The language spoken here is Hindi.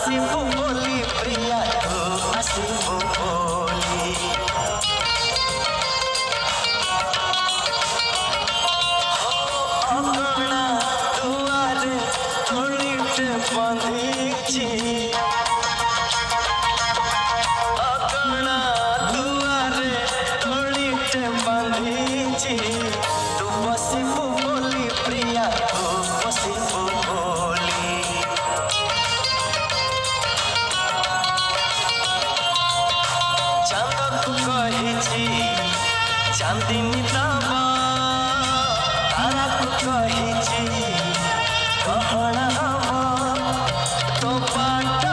आसिबु बोली प्रिया तू आसिबु बोली अगणा दुआरे थोड़ीटे बांधीची अगणा दुआरे थोड़ीटे बांधीची तू बसिबु बोली प्रिया तू बसिबु बोली चांद को कही चांदनी दबा तारा को कही कहना तो बाट